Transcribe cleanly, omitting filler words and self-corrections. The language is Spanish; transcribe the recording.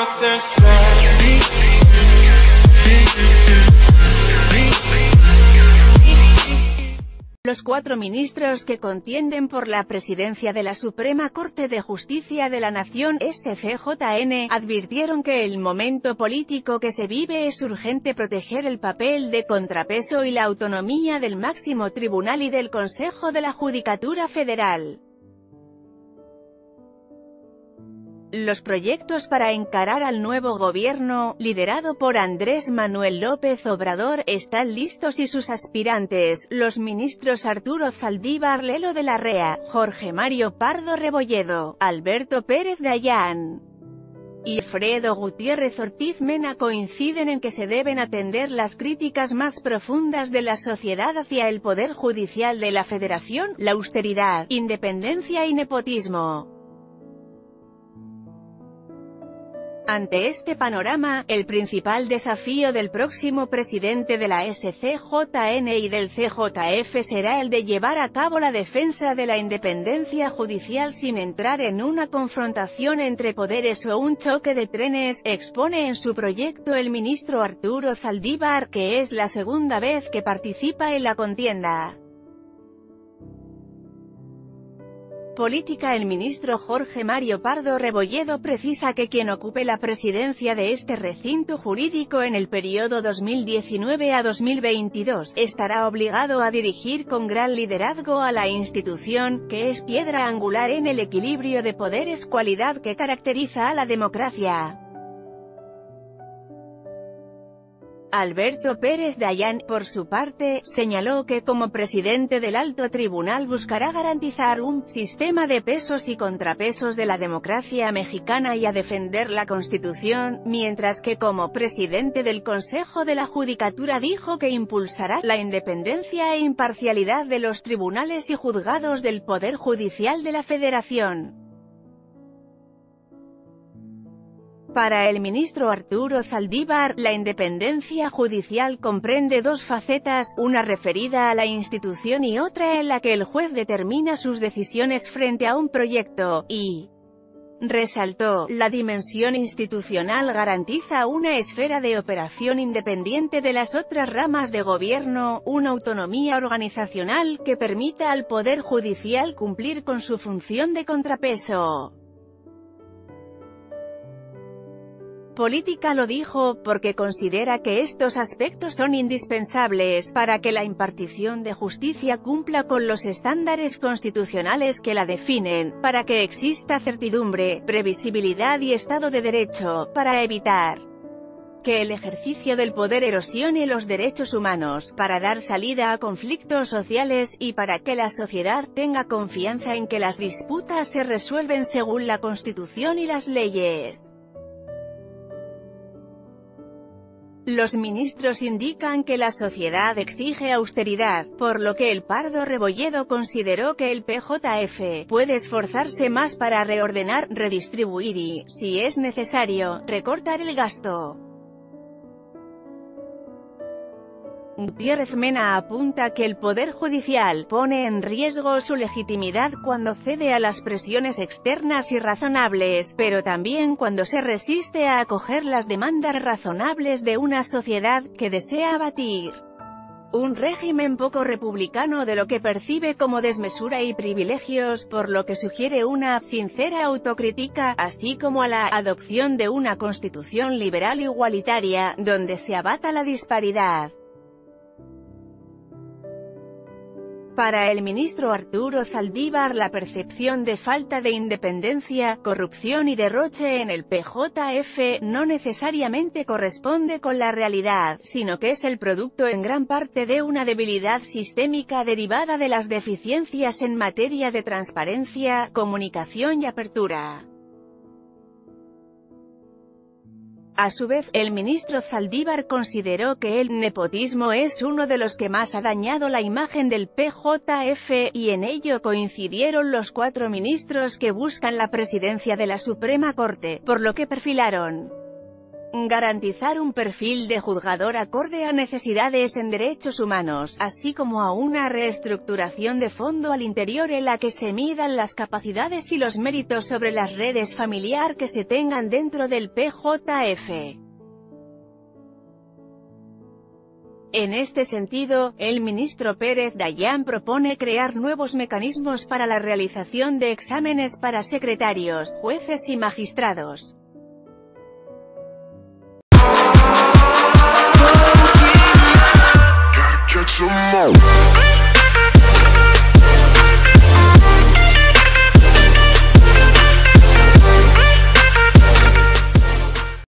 Los 4 ministros que contienden por la presidencia de la Suprema Corte de Justicia de la Nación, SCJN, advirtieron que el momento político que se vive es urgente proteger el papel de contrapeso y la autonomía del máximo tribunal y del Consejo de la Judicatura Federal. Los proyectos para encarar al nuevo gobierno, liderado por Andrés Manuel López Obrador, están listos y sus aspirantes, los ministros Arturo Saldívar Lelo de la Rea, Jorge Mario Pardo Rebolledo, Alberto Pérez Dayán y Alfredo Gutiérrez Ortiz Mena, coinciden en que se deben atender las críticas más profundas de la sociedad hacia el Poder Judicial de la Federación, la austeridad, independencia y nepotismo. Ante este panorama, el principal desafío del próximo presidente de la SCJN y del CJF será el de llevar a cabo la defensa de la independencia judicial sin entrar en una confrontación entre poderes o un choque de trenes, expone en su proyecto el ministro Arturo Saldívar, que es la segunda vez que participa en la contienda política. El ministro Jorge Mario Pardo Rebolledo precisa que quien ocupe la presidencia de este recinto jurídico en el periodo 2019 a 2022, estará obligado a dirigir con gran liderazgo a la institución, que es piedra angular en el equilibrio de poderes, cualidad que caracteriza a la democracia. Alberto Pérez Dayán, por su parte, señaló que como presidente del alto tribunal buscará garantizar un sistema de pesos y contrapesos de la democracia mexicana y a defender la Constitución, mientras que como presidente del Consejo de la Judicatura dijo que impulsará la independencia e imparcialidad de los tribunales y juzgados del Poder Judicial de la Federación. Para el ministro Arturo Saldívar, la independencia judicial comprende 2 facetas, una referida a la institución y otra en la que el juez determina sus decisiones frente a un proyecto, y resaltó, la dimensión institucional garantiza una esfera de operación independiente de las otras ramas de gobierno, una autonomía organizacional que permita al Poder Judicial cumplir con su función de contrapeso política. Lo dijo, porque considera que estos aspectos son indispensables para que la impartición de justicia cumpla con los estándares constitucionales que la definen, para que exista certidumbre, previsibilidad y Estado de Derecho, para evitar que el ejercicio del poder erosione los derechos humanos, para dar salida a conflictos sociales, y para que la sociedad tenga confianza en que las disputas se resuelven según la Constitución y las leyes. Los ministros indican que la sociedad exige austeridad, por lo que el Pardo Rebolledo consideró que el PJF puede esforzarse más para reordenar, redistribuir y, si es necesario, recortar el gasto. Gutiérrez Mena apunta que el Poder Judicial pone en riesgo su legitimidad cuando cede a las presiones externas irrazonables, pero también cuando se resiste a acoger las demandas razonables de una sociedad que desea abatir un régimen poco republicano de lo que percibe como desmesura y privilegios, por lo que sugiere una sincera autocrítica, así como a la adopción de una constitución liberal igualitaria, donde se abata la disparidad. Para el ministro Arturo Saldívar, la percepción de falta de independencia, corrupción y derroche en el PJF no necesariamente corresponde con la realidad, sino que es el producto en gran parte de una debilidad sistémica derivada de las deficiencias en materia de transparencia, comunicación y apertura. A su vez, el ministro Saldívar consideró que el nepotismo es uno de los que más ha dañado la imagen del PJF, y en ello coincidieron los 4 ministros que buscan la presidencia de la Suprema Corte, por lo que perfilaron garantizar un perfil de juzgador acorde a necesidades en derechos humanos, así como a una reestructuración de fondo al interior en la que se midan las capacidades y los méritos sobre las redes familiar que se tengan dentro del PJF. En este sentido, el ministro Pérez Dayán propone crear nuevos mecanismos para la realización de exámenes para secretarios, jueces y magistrados. Catch 'em all.